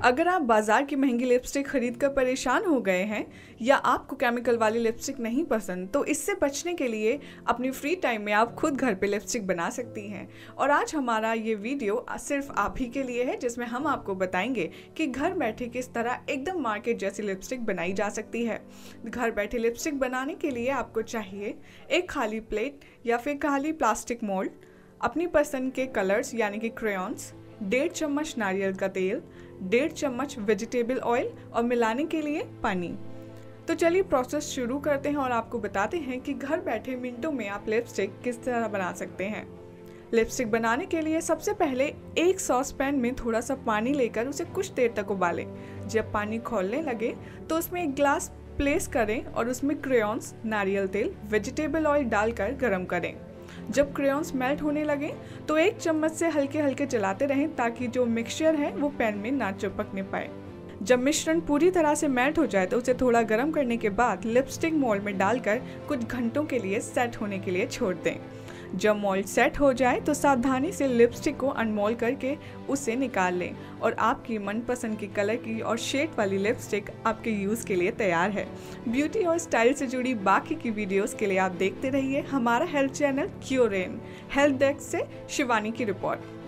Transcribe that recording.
अगर आप बाजार की महंगी लिपस्टिक खरीद कर परेशान हो गए हैं या आपको केमिकल वाली लिपस्टिक नहीं पसंद, तो इससे बचने के लिए अपनी फ्री टाइम में आप खुद घर पे लिपस्टिक बना सकती हैं। और आज हमारा ये वीडियो सिर्फ आप ही के लिए है, जिसमें हम आपको बताएंगे कि घर बैठे किस तरह एकदम मार्केट जैसी लिपस्टिक बनाई जा सकती है। घर बैठे लिपस्टिक बनाने के लिए आपको चाहिए एक खाली प्लेट या फिर खाली प्लास्टिक मोल्ड, अपनी पसंद के कलर्स यानी कि क्रेयॉन्स, 1.5 चम्मच नारियल का तेल, 1.5 चम्मच वेजिटेबल ऑयल और मिलाने के लिए पानी। तो चलिए प्रोसेस शुरू करते हैं और आपको बताते हैं कि घर बैठे मिनटों में आप लिपस्टिक किस तरह बना सकते हैं। लिपस्टिक बनाने के लिए सबसे पहले एक सॉस पैन में थोड़ा सा पानी लेकर उसे कुछ देर तक उबालें। जब पानी खौलने लगे तो उसमें एक ग्लास प्लेस करें और उसमें क्रेयॉन्स, नारियल तेल, वेजिटेबल ऑयल डालकर गर्म करें। जब क्रेयॉन्स मेल्ट होने लगे तो एक चम्मच से हल्के हल्के चलाते रहें ताकि जो मिक्सचर है वो पैन में ना चिपकने पाए। जब मिश्रण पूरी तरह से मेल्ट हो जाए तो उसे थोड़ा गर्म करने के बाद लिपस्टिक मोल्ड में डालकर कुछ घंटों के लिए सेट होने के लिए छोड़ दें। जब मोल्ड सेट हो जाए तो सावधानी से लिपस्टिक को अनमोल्ड करके उसे निकाल लें और आपकी मनपसंद की कलर की और शेड वाली लिपस्टिक आपके यूज़ के लिए तैयार है। ब्यूटी और स्टाइल से जुड़ी बाकी की वीडियोस के लिए आप देखते रहिए हमारा हेल्थ चैनल क्योरेन। हेल्थ डेस्क से शिवानी की रिपोर्ट।